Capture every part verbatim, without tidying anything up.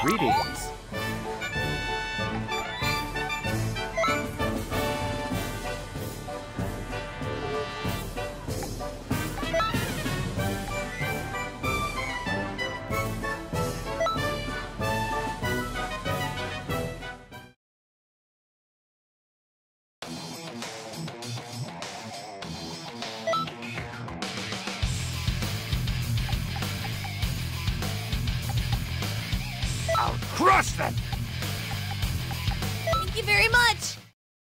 Greetings. I'll crush them! Thank you very much!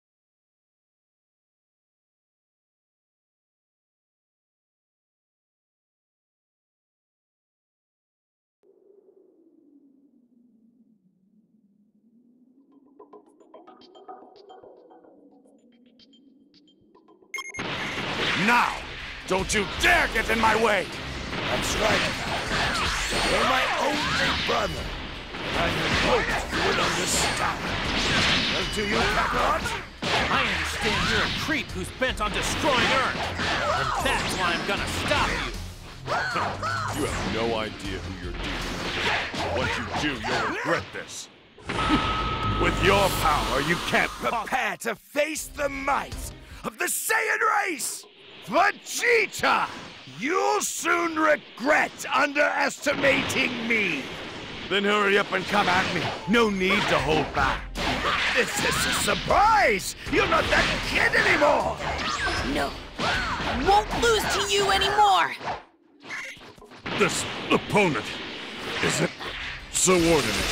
Now! Don't you dare get in my way! That's right. You're my only brother. I had hoped you would understand. Well, do you, Kakarot? I understand you're a creep who's bent on destroying Earth. And that's why I'm gonna stop you. You have no idea who you're dealing with. Once you do, you'll regret this. With your power, you can't prepare to face the might of the Saiyan race! Vegeta! You'll soon regret underestimating me! Then hurry up and come at me. No need to hold back. This is a surprise! You're not that kid anymore! No, I won't lose to you anymore! This opponent isn't so ordinary.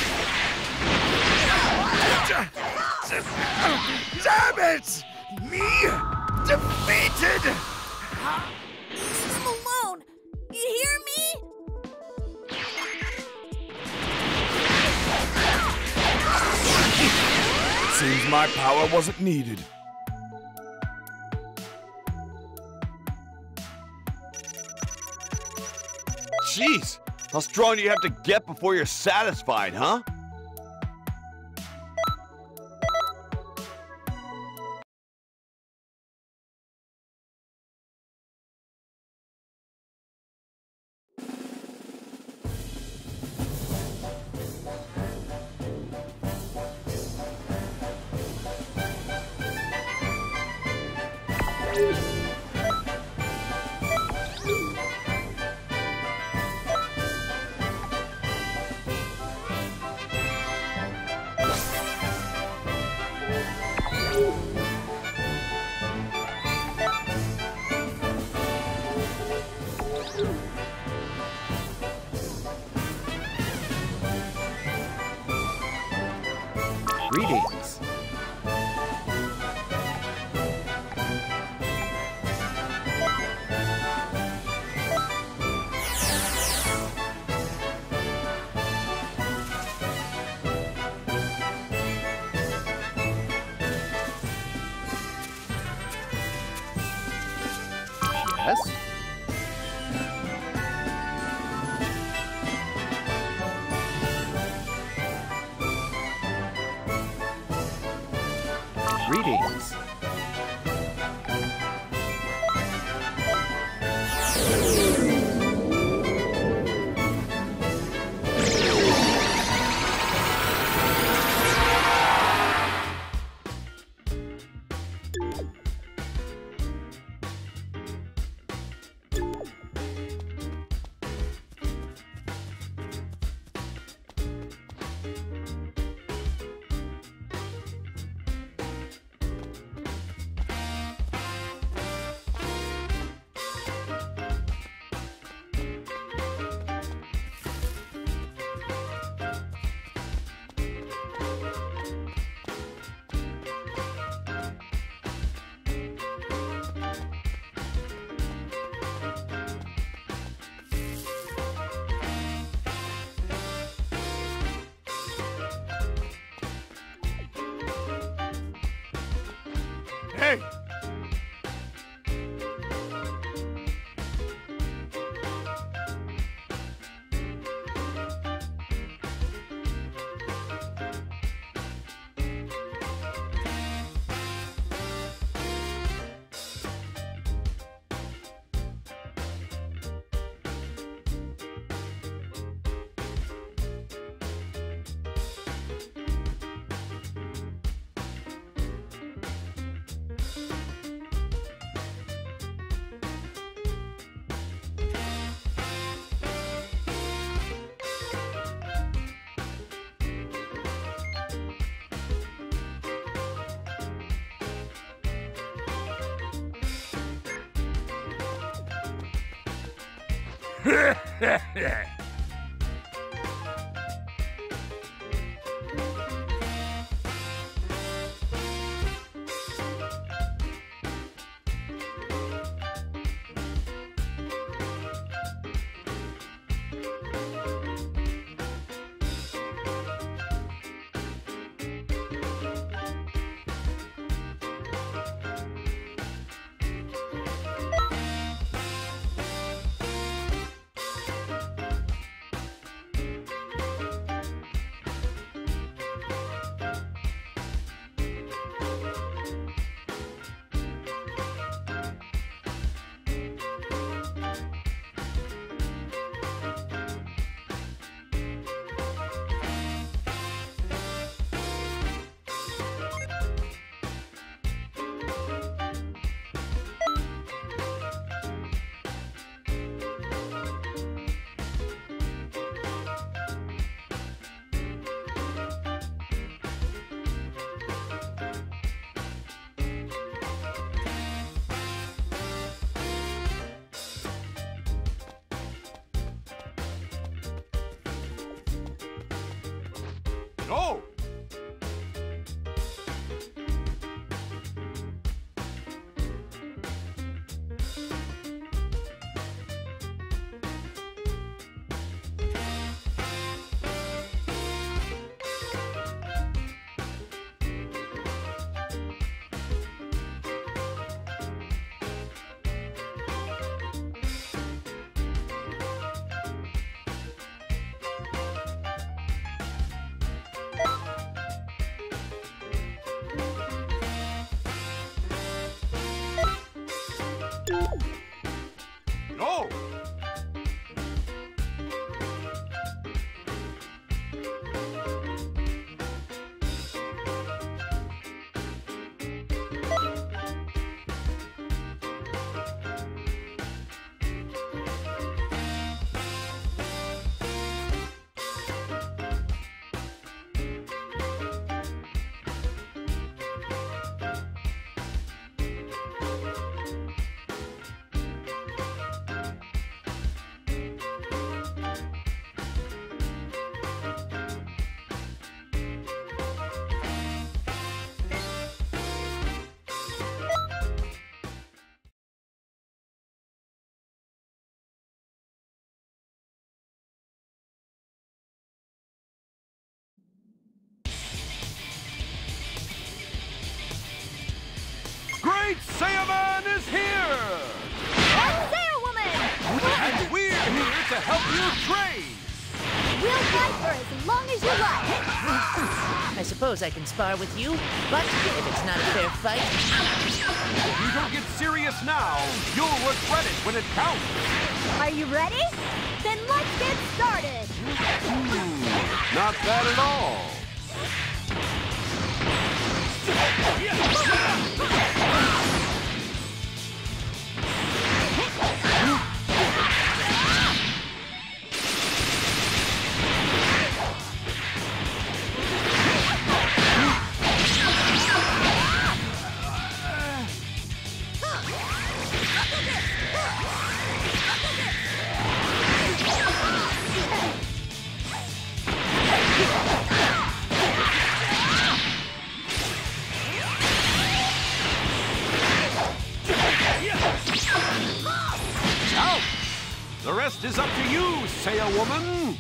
Damn it! Me defeated! I'm alone! You hear me? Seems my power wasn't needed. Jeez, how strong do you have to get before you're satisfied, huh? Greetings. Yes? Greetings. No! No! Great Saiyaman is here! And Saiyawoman! And we're here to help you train! We'll fight for as long as you like. I suppose I can spar with you, but if it's not a fair fight... If you don't get serious now, you'll regret it when it counts! Are you ready? Then let's get started. Not bad at all! Out! The rest is up to you, Saiyawoman!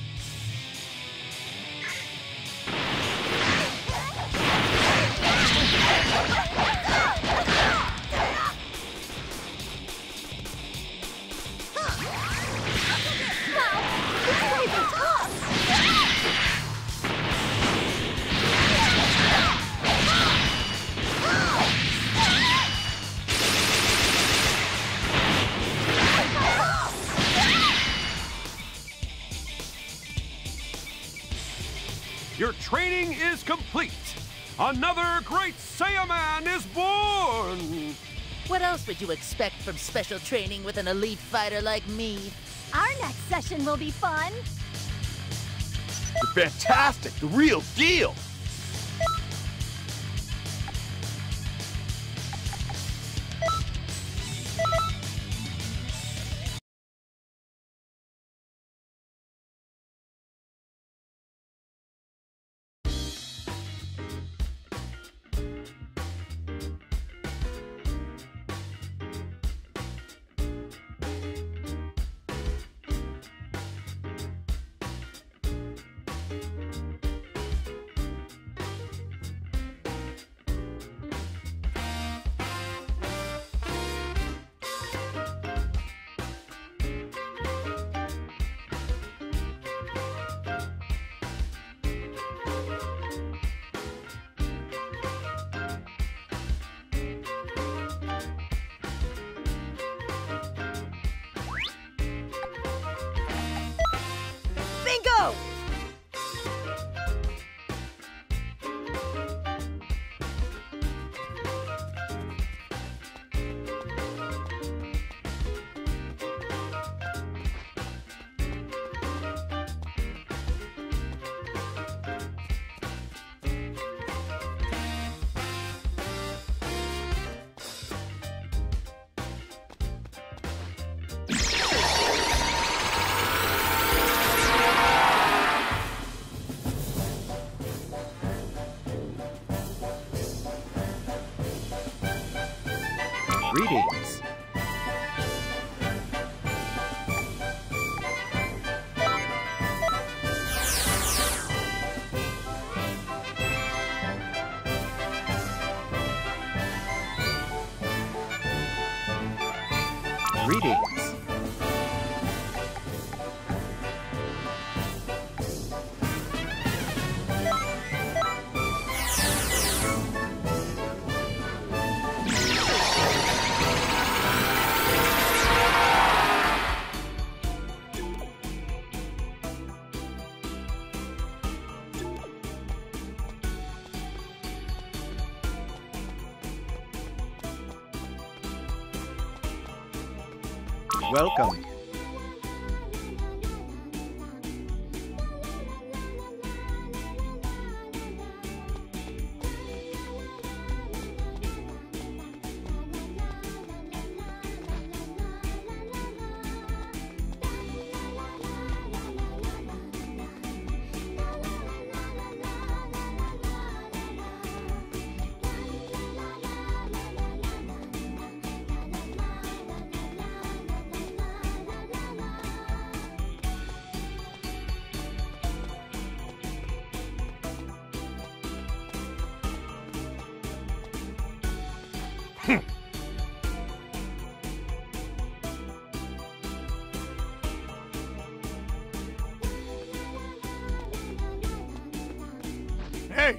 Your training is complete. Another great Saiyaman is born. What else would you expect from special training with an elite fighter like me? Our next session will be fun. You're fantastic, the real deal. go! Greetings. Greetings. Welcome. Hey!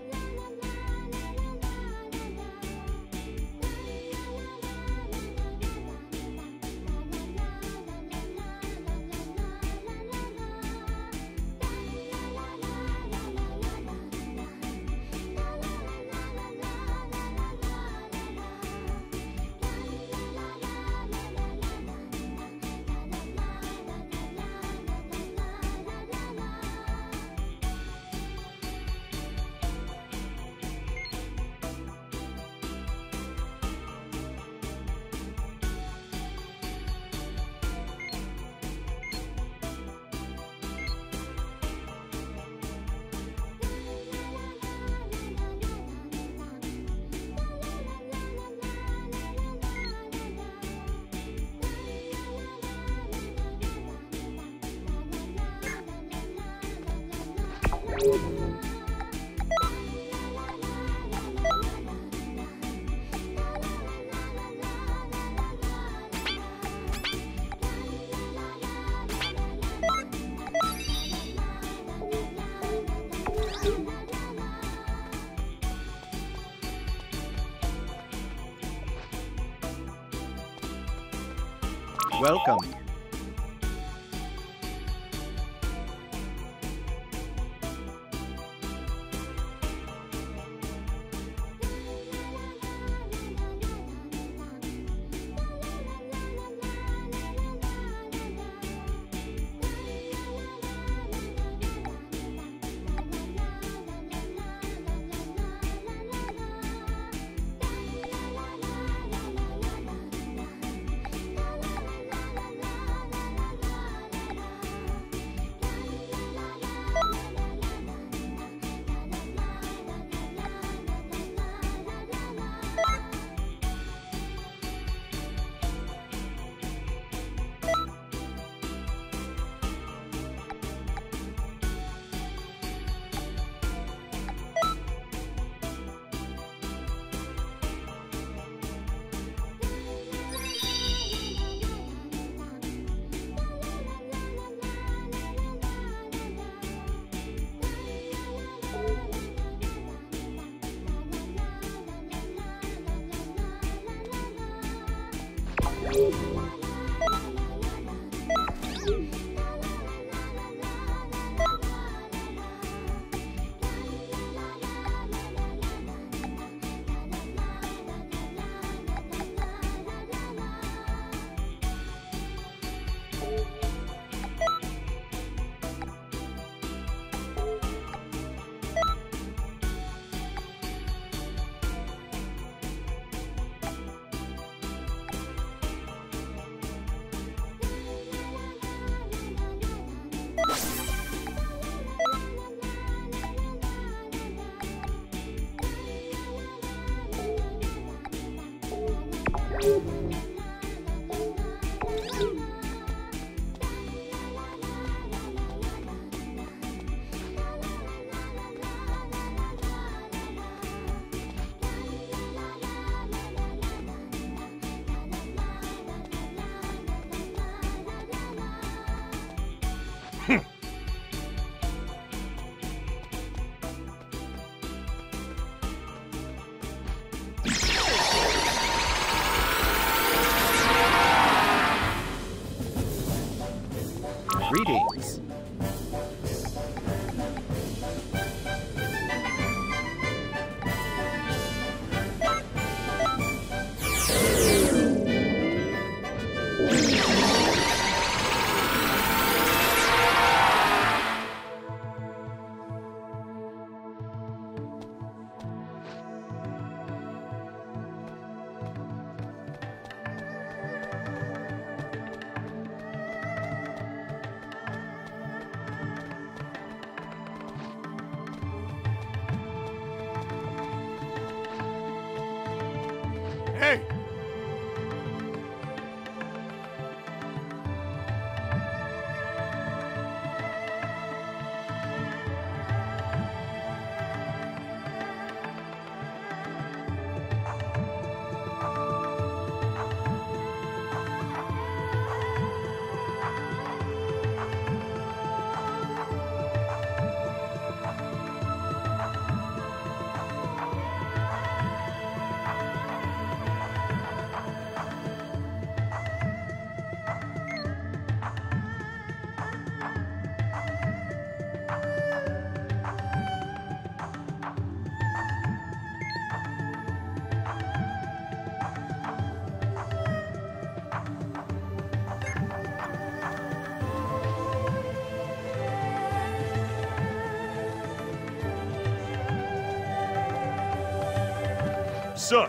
Welcome. Greetings. Hey! Sir!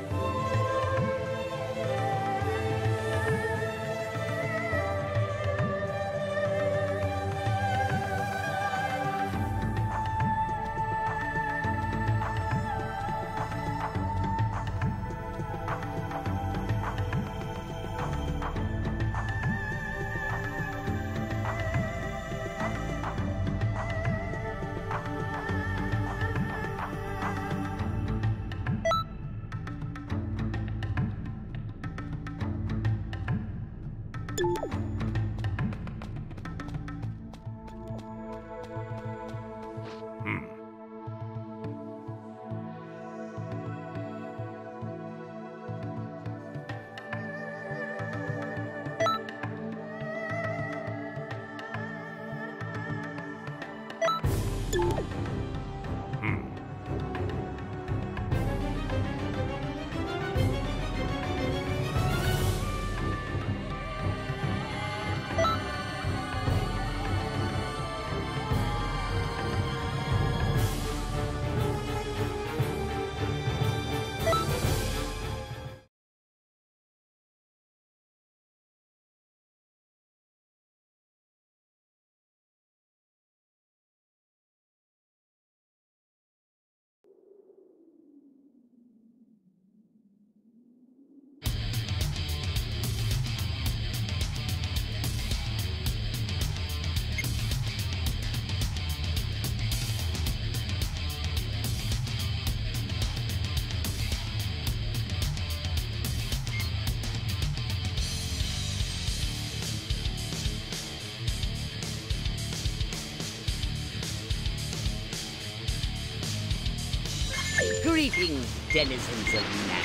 Greetings, denizens of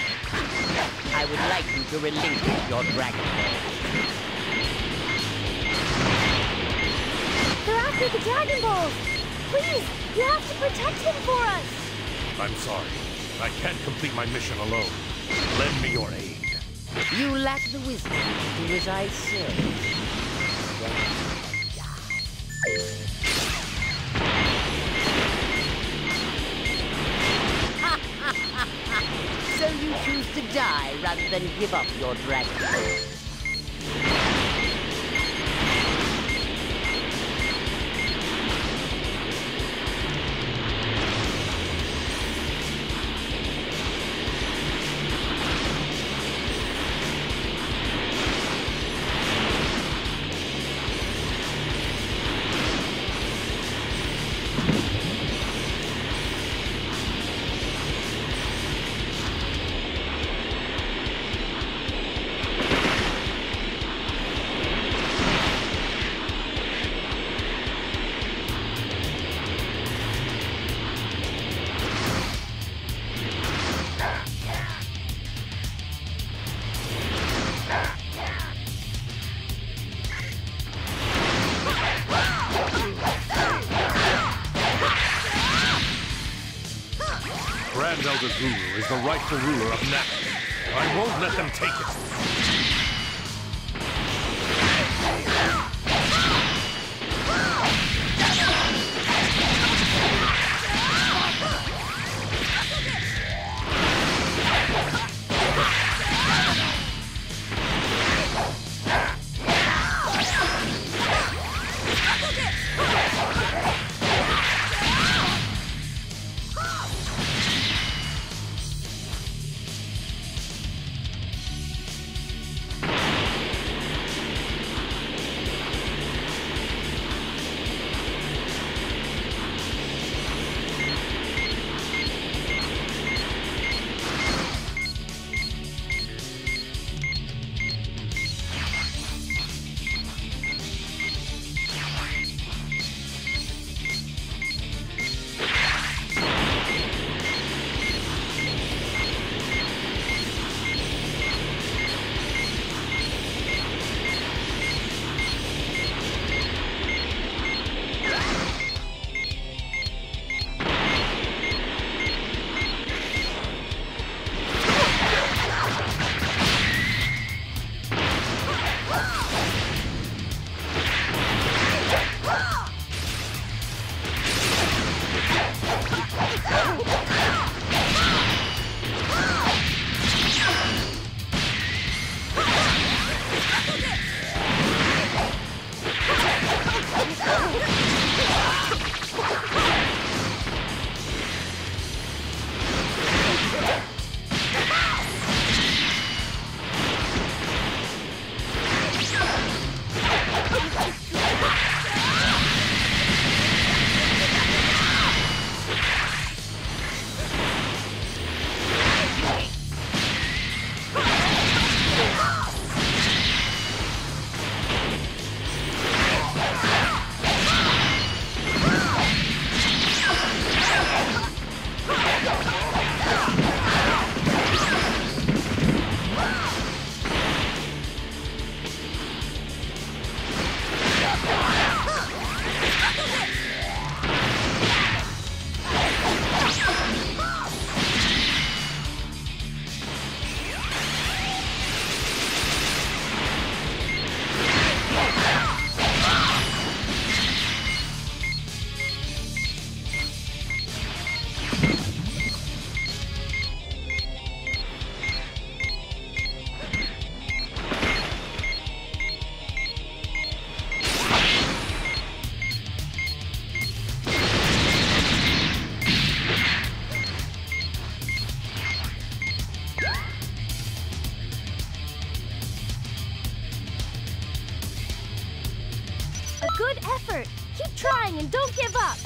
Namek. I would like you to relinquish your Dragon Ball. They're after the Dragon Balls! Please, you have to protect them for us! I'm sorry. I can't complete my mission alone. Lend me your aid. You lack the wisdom to do as I say. So you choose to die rather than give up your Dragon Ball. Tiger Guru is the rightful ruler of Namek. I won't let them take it. Good effort! Keep trying and don't give up!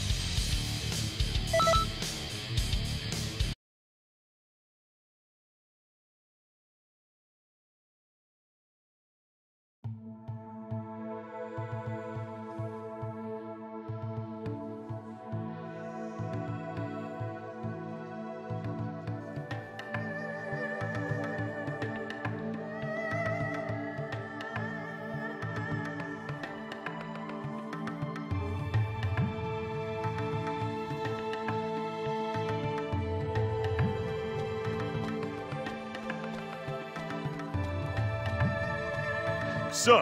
Sup?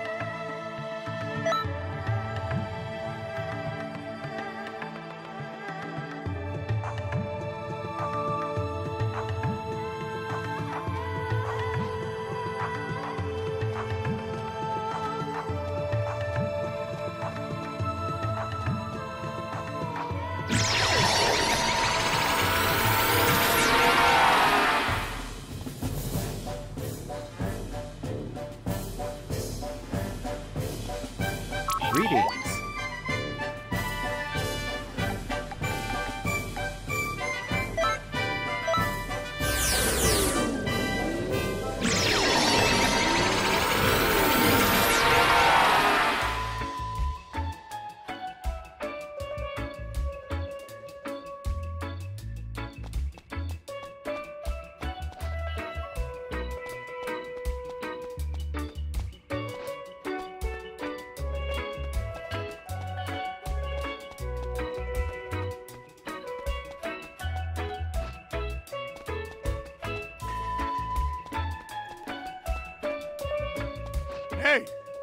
Greetings. Hey!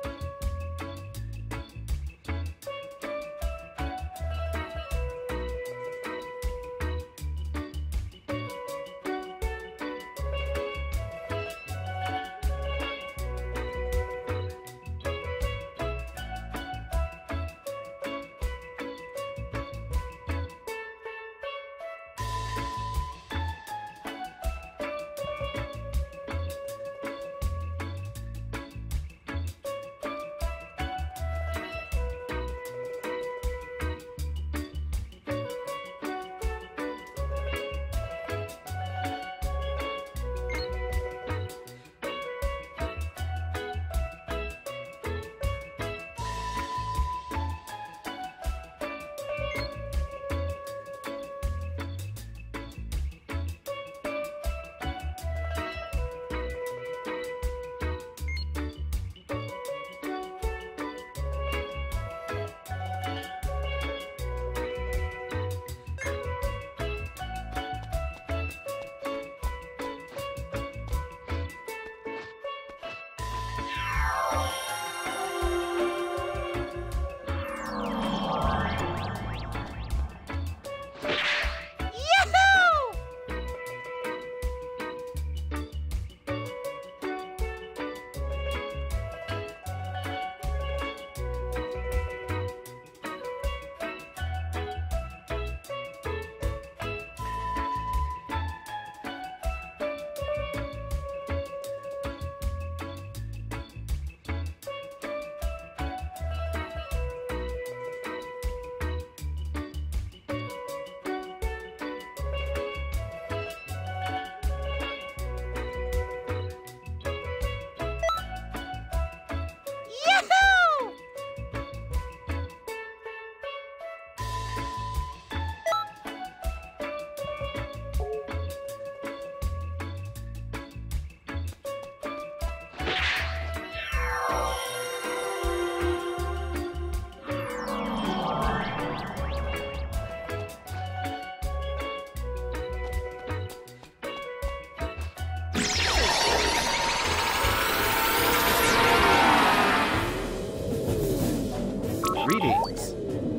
Greetings.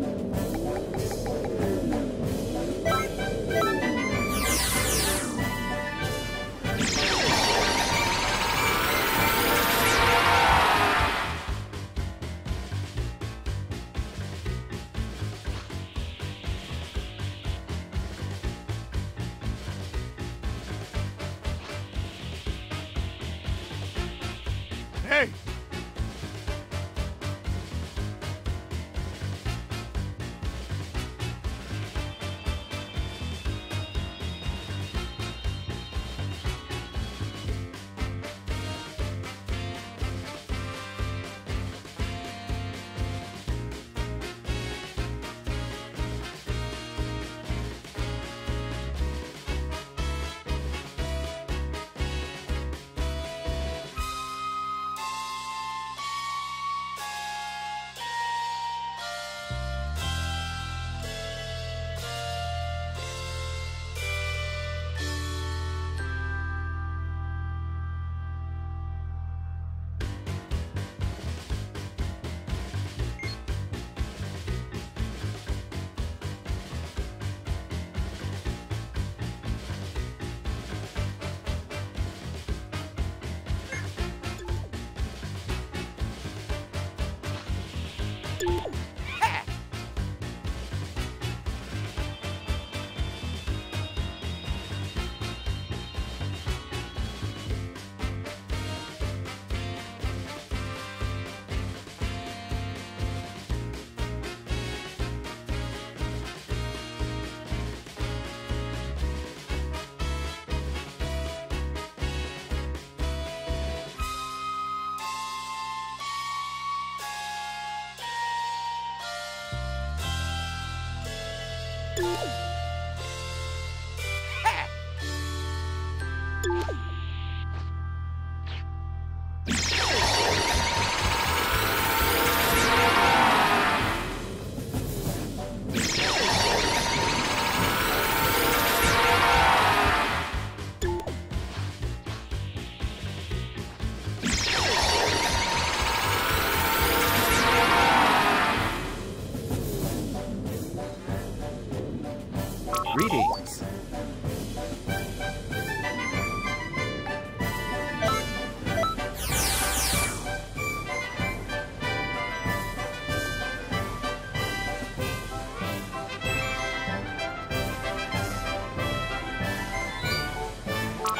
Hey!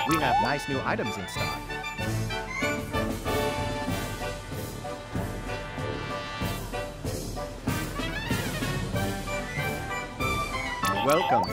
We have nice new items in stock. Welcome.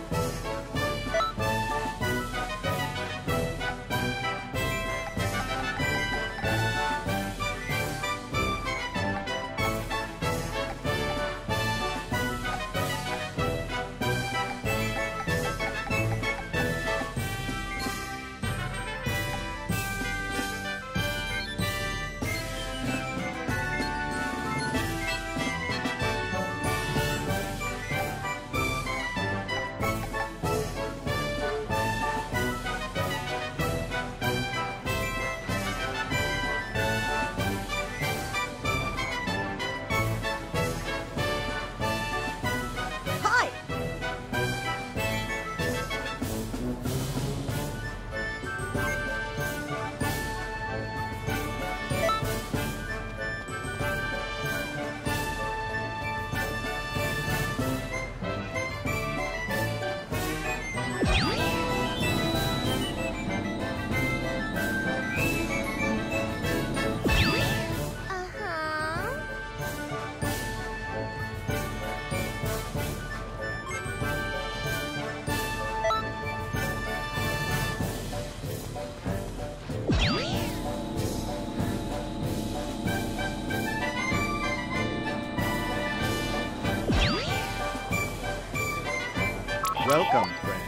Welcome, friend.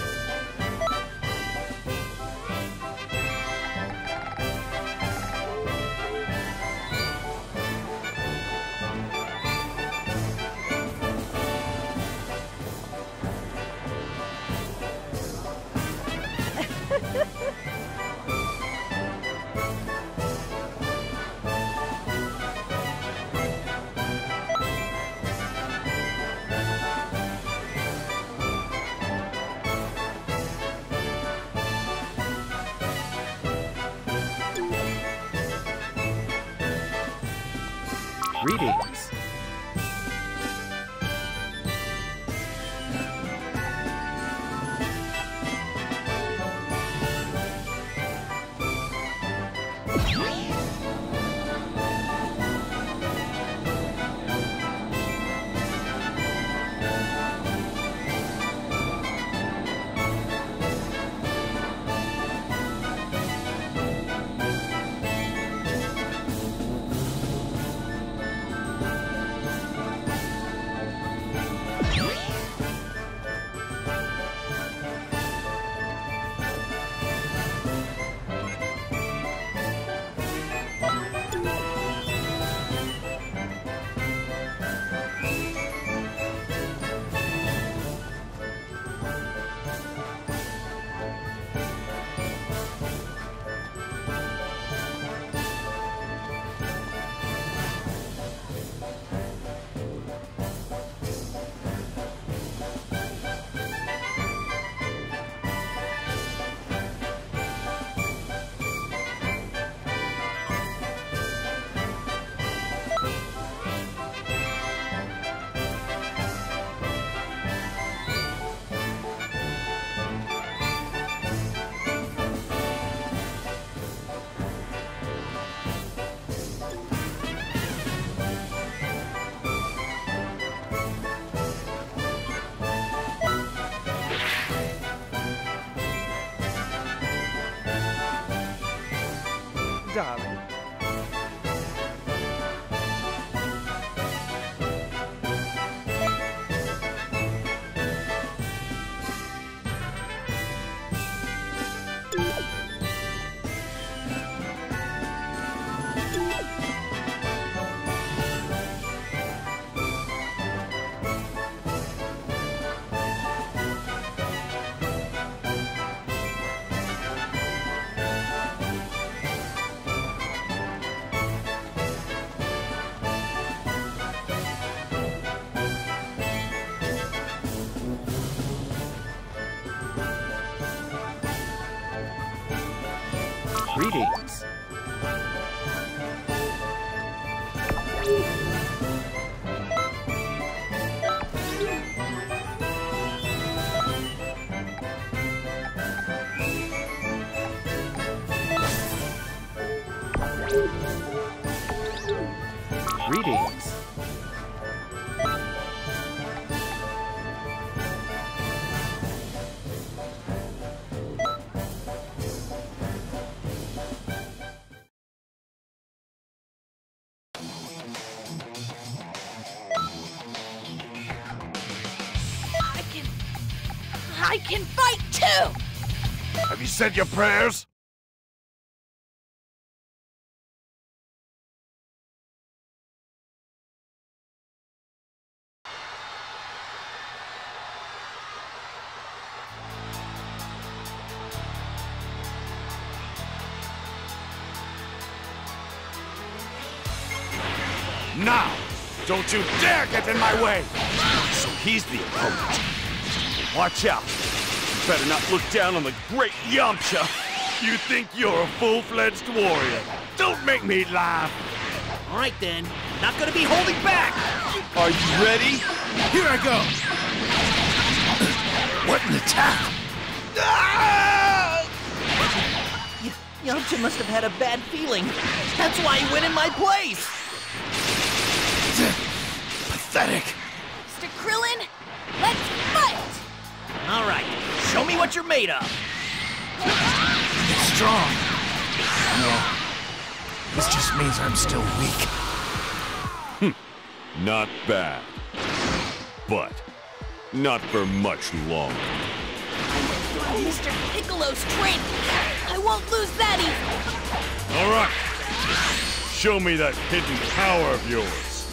Greetings. Darling. Greetings. Greetings. I can... I can fight too! Have you said your prayers? Now, don't you dare get in my way! So he's the opponent. Watch out. You better not look down on the great Yamcha. You think you're a full-fledged warrior? Don't make me laugh! All right, then. Not gonna be holding back! Are you ready? Here I go! What an attack! Ah! Y Yamcha must have had a bad feeling. That's why he went in my place! Pathetic! Mister Krillin, let's fight! All right, show me what you're made of. Strong. No. This just means I'm still weak. Not bad. But not for much longer. Mister Piccolo's training. I won't lose that easy. All right. Show me that hidden power of yours.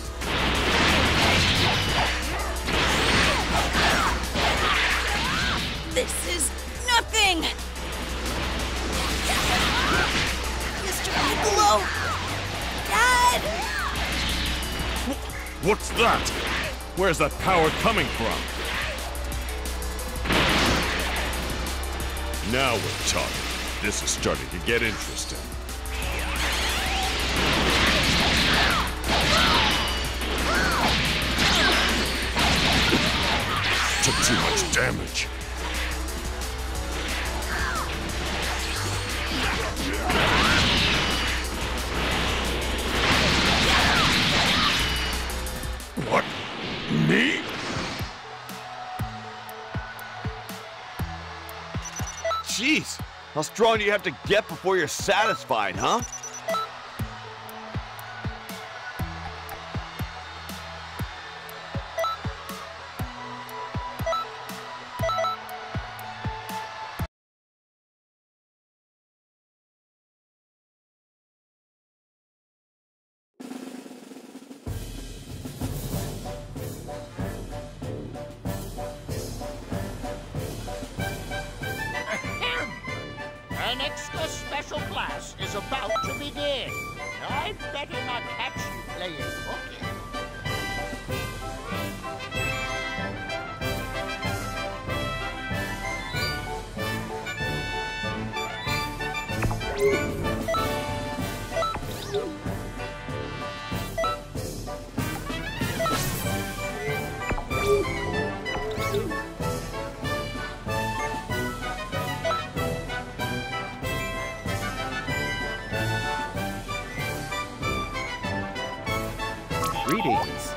This is nothing! Mister Piccolo! Dad! What's that? Where's that power coming from? Now we're talking. This is starting to get interesting. Took too much damage. What? Me? Jeez, how strong do you have to get before you're satisfied, huh? An extra special class is about to begin. I'd better not catch you playing hooky. Greetings.